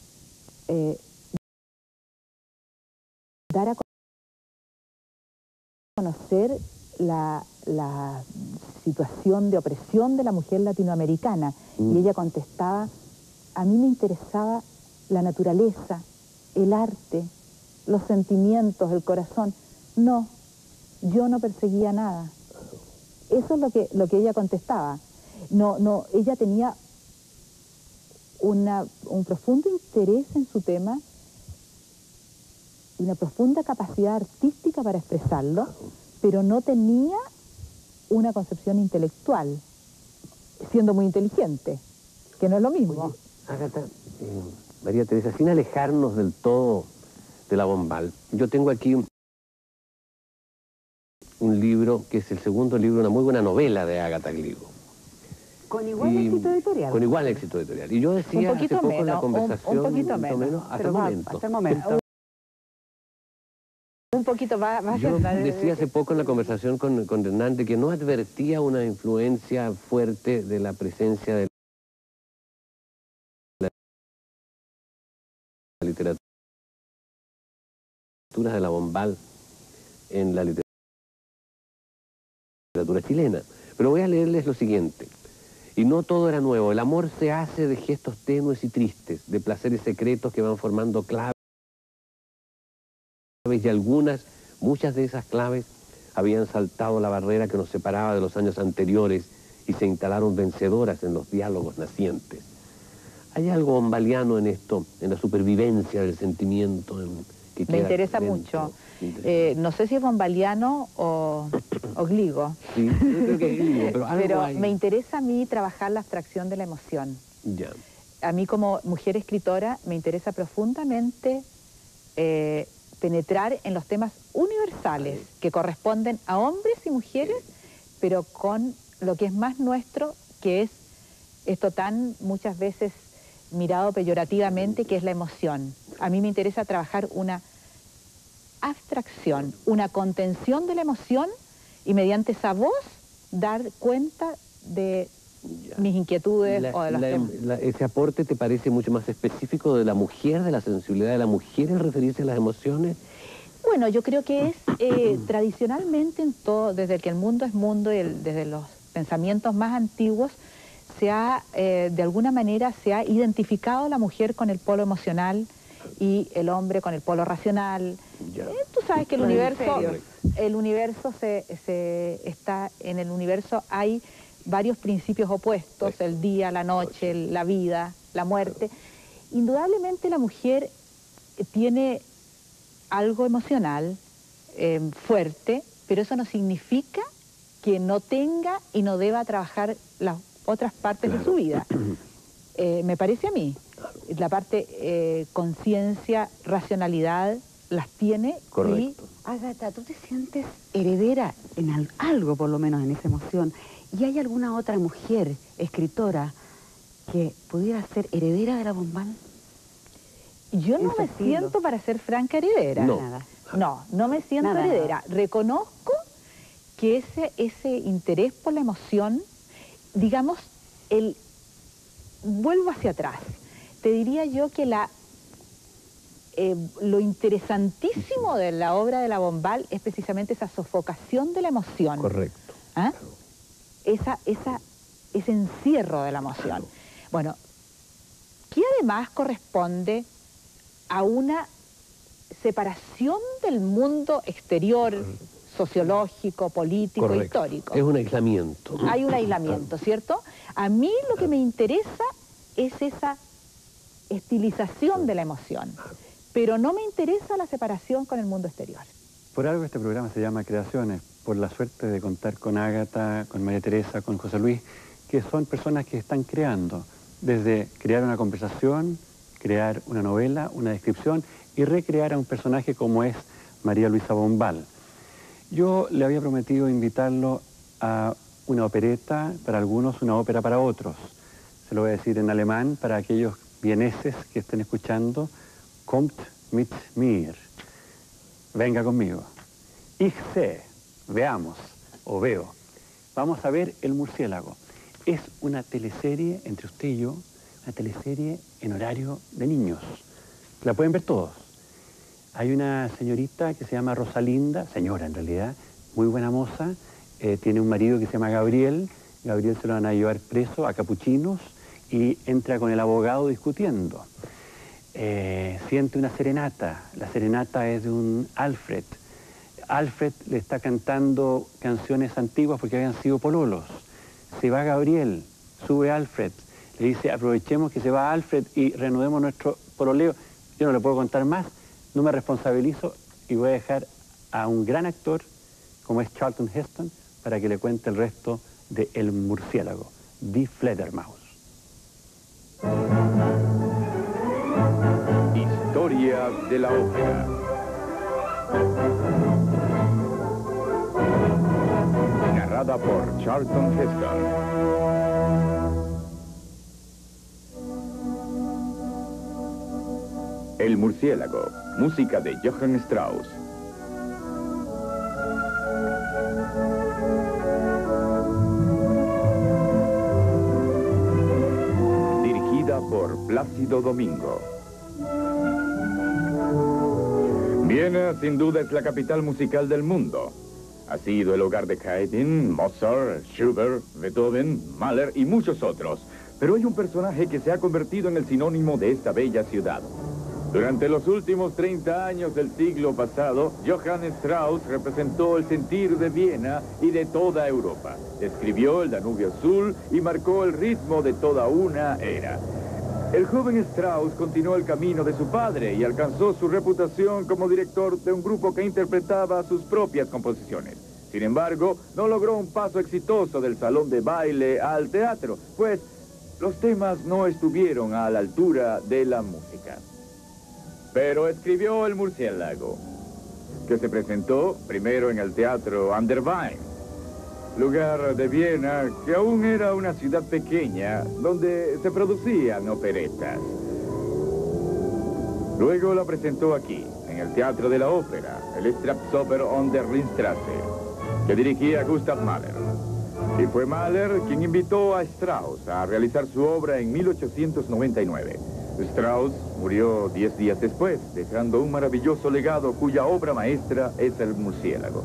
dar a conocer la situación de opresión de la mujer latinoamericana. Y ella contestaba, a mí me interesaba la naturaleza, el arte, los sentimientos, el corazón. No yo no perseguía nada. Eso es lo que ella contestaba. No, ella tenía un profundo interés en su tema, una profunda capacidad artística para expresarlo, pero no tenía una concepción intelectual, siendo muy inteligente, que no es lo mismo. Oye, Ágata, María Teresa, sin alejarnos del todo de la Bombal, yo tengo aquí un libro que es el segundo libro, una muy buena novela de Ágata Gligo. Con igual éxito editorial. Con igual éxito editorial. Y yo decía hace poco en la conversación... Un poquito menos. Hasta el momento. Hasta el momento. Un poquito va a Yo ser... decía hace poco en la conversación con Hernán de que no advertía una influencia fuerte de la presencia de la literatura de la Bombal en la literatura chilena. Pero voy a leerles lo siguiente. Y no todo era nuevo. El amor se hace de gestos tenues y tristes, de placeres secretos que van formando claves, y muchas de esas claves habían saltado la barrera que nos separaba de los años anteriores y se instalaron vencedoras en los diálogos nacientes. ¿Hay algo bombaliano en esto, en la supervivencia del sentimiento? Me interesa mucho. No sé si es bombaliano o Gligo. Sí, yo creo que es Gligo, pero algo pero hay. me interesa a mí trabajar la abstracción de la emoción. Ya. A mí como mujer escritora me interesa profundamente penetrar en los temas universales que corresponden a hombres y mujeres, pero con lo que es más nuestro, que es esto tan muchas veces mirado peyorativamente, que es la emoción. A mí me interesa trabajar una abstracción, una contención de la emoción y mediante esa voz dar cuenta de mis inquietudes o de los temas. ¿Ese aporte te parece mucho más específico de la mujer, de la sensibilidad de la mujer en referirse a las emociones? Bueno, yo creo que es tradicionalmente en todo, desde que el mundo es mundo y desde los pensamientos más antiguos, de alguna manera se ha identificado la mujer con el polo emocional y el hombre con el polo racional. Tú sabes que el universo está, en el universo hay varios principios opuestos, el día, la noche, la vida, la muerte. Indudablemente la mujer tiene algo emocional fuerte, pero eso no significa que no tenga y no deba trabajar las otras partes de su vida. Me parece a mí, la parte conciencia, racionalidad, las tiene. Correcto. Ágata, ¿tú te sientes heredera en algo, por lo menos, en esa emoción? ¿Y hay alguna otra mujer escritora que pudiera ser heredera de la Bombal? Yo no me siento, para ser franca, heredera. No me siento heredera. Reconozco que ese interés por la emoción, digamos, vuelvo hacia atrás. Te diría yo que lo interesantísimo de la obra de la Bombal es precisamente esa sofocación de la emoción. Correcto. ¿Ah? Ese encierro de la emoción. Bueno, que además corresponde a una separación del mundo exterior, sociológico, político, histórico. Es un aislamiento. Hay un aislamiento, ¿cierto? A mí lo que me interesa es esa estilización de la emoción, pero no me interesa la separación con el mundo exterior. Por algo este programa se llama Creaciones, por la suerte de contar con Ágata, con María Teresa, con José Luis, que son personas que están creando, desde crear una conversación, crear una novela, una descripción y recrear a un personaje como es María Luisa Bombal. Yo le había prometido invitarlo a una opereta para algunos, una ópera para otros. Se lo voy a decir en alemán para aquellos vieneses que estén escuchando. Kommt mit mir. Venga conmigo. Ich sehe, veamos o veo. Vamos a ver El murciélago. Es una teleserie entre usted y yo, una teleserie en horario de niños. La pueden ver todos. Hay una señorita que se llama Rosalinda, señora en realidad, muy buena moza, tiene un marido que se llama Gabriel. Gabriel se lo van a llevar preso a capuchinos y entra con el abogado discutiendo. Siente una serenata, la serenata es de un Alfred. Alfred le está cantando canciones antiguas porque habían sido pololos. Se va Gabriel, sube Alfred, le dice aprovechemos que se va Alfred y reanudemos nuestro pololeo. Yo no le puedo contar más, no me responsabilizo y voy a dejar a un gran actor como es Charlton Heston para que le cuente el resto de El Murciélago, Die Fledermaus. Historia de la ópera. Narrada por Charlton Heston. El Murciélago, música de Johann Strauss. Dirigida por Plácido Domingo. Viena, sin duda, es la capital musical del mundo. Ha sido el hogar de Haydn, Mozart, Schubert, Beethoven, Mahler y muchos otros. Pero hay un personaje que se ha convertido en el sinónimo de esta bella ciudad. Durante los últimos 30 años del siglo pasado, Johann Strauss representó el sentir de Viena y de toda Europa. Describió el Danubio Azul y marcó el ritmo de toda una era. El joven Strauss continuó el camino de su padre y alcanzó su reputación como director de un grupo que interpretaba sus propias composiciones. Sin embargo, no logró un paso exitoso del salón de baile al teatro, pues los temas no estuvieron a la altura de la música. Pero escribió El Murciélago, que se presentó primero en el Teatro An der Wein, lugar de Viena que aún era una ciudad pequeña donde se producían operetas. Luego la presentó aquí, en el Teatro de la Ópera, el Staatsoper an der Ringstraße, que dirigía Gustav Mahler. Y fue Mahler quien invitó a Strauss a realizar su obra en 1899. Strauss murió 10 días después, dejando un maravilloso legado cuya obra maestra es El Murciélago.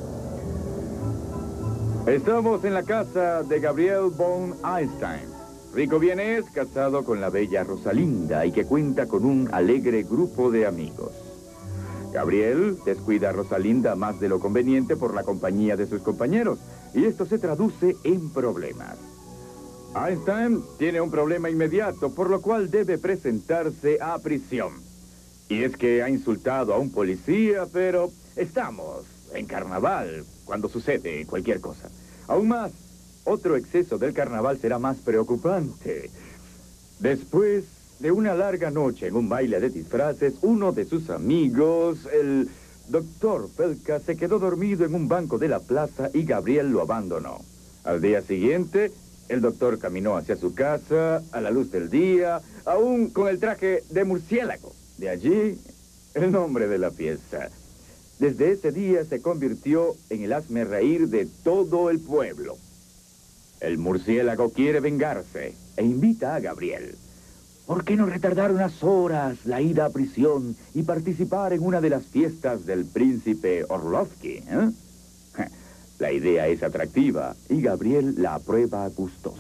Estamos en la casa de Gabriel von Einstein, rico vienés casado con la bella Rosalinda y que cuenta con un alegre grupo de amigos. Gabriel descuida a Rosalinda más de lo conveniente por la compañía de sus compañeros, y esto se traduce en problemas. Einstein tiene un problema inmediato, por lo cual debe presentarse a prisión. Y es que ha insultado a un policía, pero estamos en carnaval cuando sucede cualquier cosa. Aún más, otro exceso del carnaval será más preocupante. Después de una larga noche en un baile de disfraces, uno de sus amigos, el doctor Pelka, se quedó dormido en un banco de la plaza y Gabriel lo abandonó. Al día siguiente, el doctor caminó hacia su casa, a la luz del día, aún con el traje de murciélago. De allí, el nombre de la pieza. Desde ese día se convirtió en el hazmerreír de todo el pueblo. El murciélago quiere vengarse e invita a Gabriel. ¿Por qué no retardar unas horas la ida a prisión y participar en una de las fiestas del príncipe Orlovsky? La idea es atractiva y Gabriel la aprueba gustoso.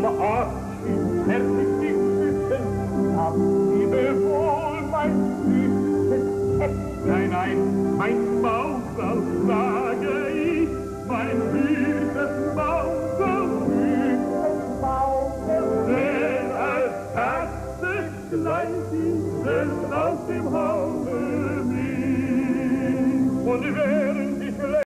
Abschied fertig dich wissen, abschiebe wohl mein Süß. Mein Mauserl trage ich, mein süßes Mauserl, denn als Katze gleich ist es aus dem Hause nicht. Und wer